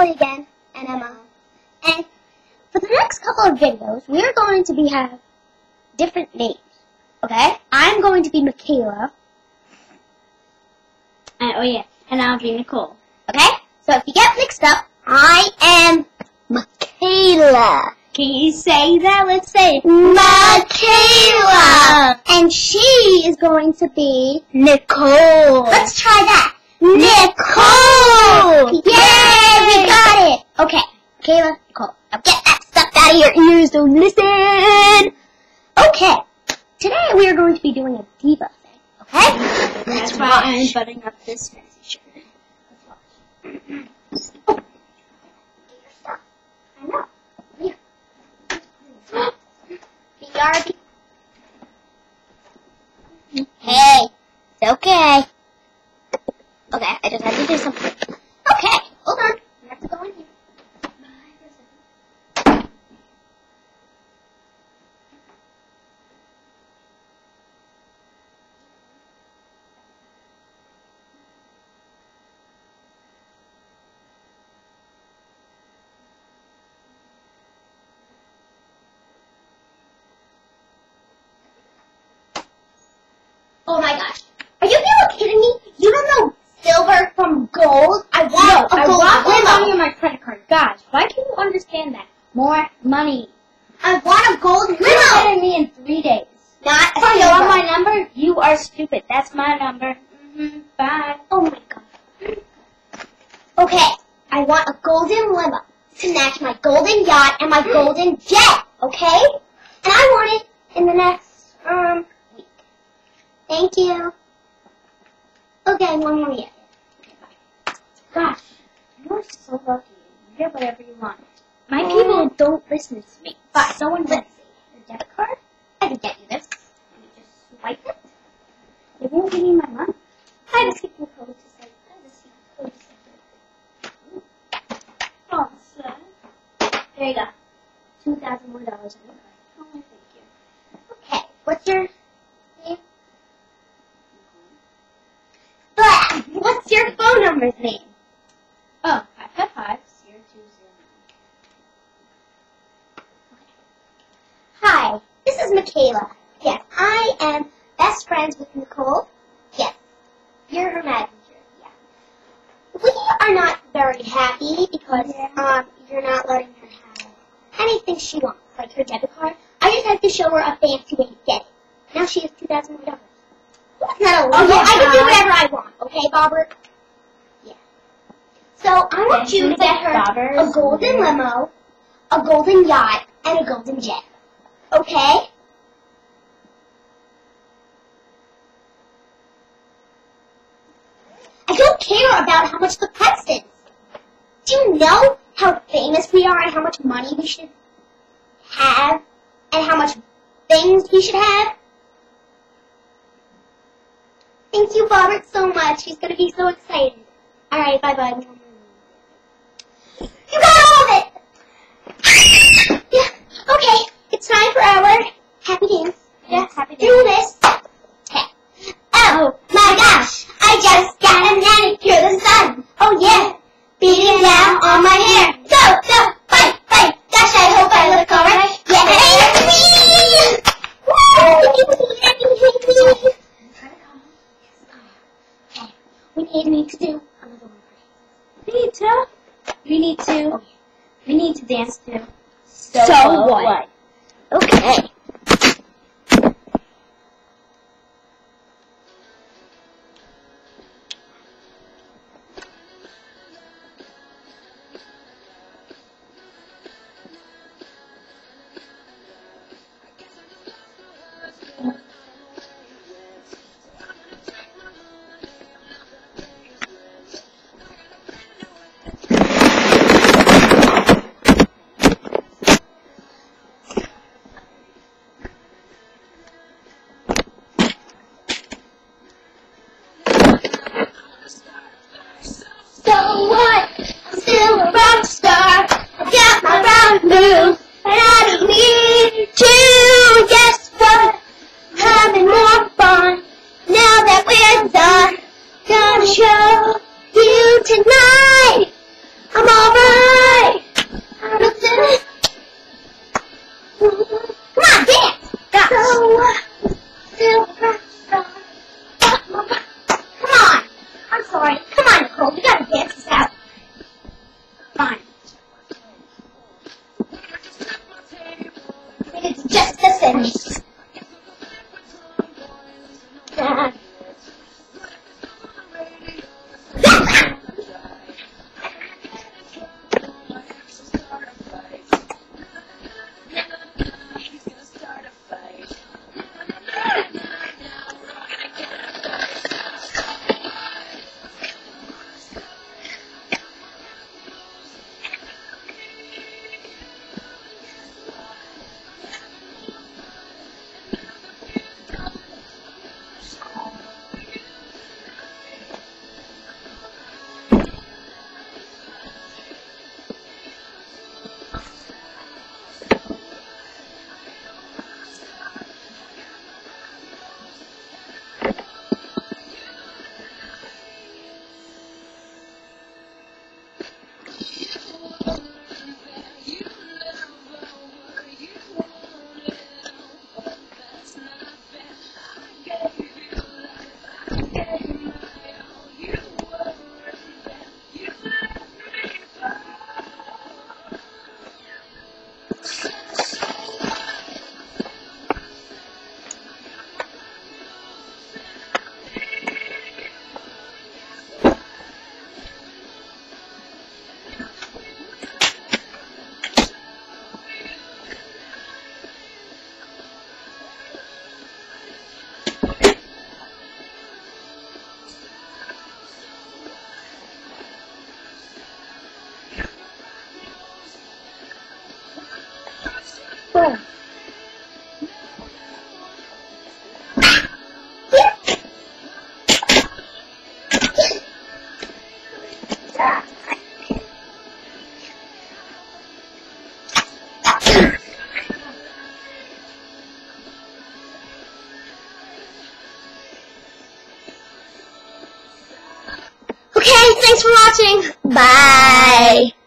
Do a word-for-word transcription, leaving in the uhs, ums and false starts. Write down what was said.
Allie again, and Emma. And for the next couple of videos, we are going to be have different names. Okay? I'm going to be Mikayla. Uh, oh yeah, and I'll be Nicole. Okay? So if you get mixed up, I am Mikayla. Can you say that? Let's say it. Mikayla. And she is going to be Nicole. Let's try that. Nicole! Yay! We got it! Okay, Mikayla, Nicole. Now get that stuff out of your ears, don't listen! Okay, today we are going to be doing a Diva thing, okay? That's why I'm buttoning up this fancy shirt. Let's watch. Oh, get your stuff. I know. Here. B R B. Hey, it's okay. Okay, I just had to do something. Okay, hold on. We have to go in here. Oh my gosh. Are you kidding me? You don't know silver from gold? I want no, a I gold want more limo. money on my credit card. Guys, why can't you understand that? More money. I want a gold You're limo. getting me in three days. Not a Oh, you silver. want my number? You are stupid. That's my number. Mm-hmm. Bye. Oh my god. Okay, I want a golden limo to match my golden yacht and my golden jet, okay? And I want it in the next, um, week. Thank you. Okay, one more yet. Okay, bye. Gosh, you're so lucky. You get whatever you want. My people don't listen to me. But So let's annoying. see. Your debit card? I can get you this. Let me just swipe it. They won't give me my money. I have a secret code to say. I have a secret code to say. Oh, son. There you go. Two thousand more dollars on your card. Oh, thank you. Okay, what's your name? Blah! What's your phone number's name? Oh, five five five zero two zero nine. Hi, this is Mikayla. Yes, I am best friends with Nicole. Yes, you're her manager. Yeah. We are not very happy because Yeah. um you're not letting her have anything she wants, like her debit card. I just have to show her a fancy way to get it. Now she has two thousand more dollars. That's not illegal. Oh, yeah, I can do Bob. whatever I want. Okay, Bobbert? Yeah. So I want Thank you to you, get her Bobbers. a golden limo, a golden yacht, and a golden jet. Okay? I don't care about how much the price is. Do you know how famous we are and how much money we should have and how much things we should have? Thank you, Robert, so much. He's going to be so excited. All right, bye-bye. You got all of it! Yeah, okay. It's time for our happy dance. Yeah, happy do dance. this. Okay. Oh, my gosh. I just got a manicure, the sun. Oh, yeah. Beating down on my hair. Go, go, fight, fight. Gosh, I hope I look alright. Yeah, woo! We need, need to do another one. We need to. We need to. We need to dance too. So, So what? what? Okay. So what? I'm still a rock star. I got my round move, and I don't need to. Guess what? Having more fun now that we're done. Gonna show you tonight. I'm alright. go. Okay, thanks for watching. Bye.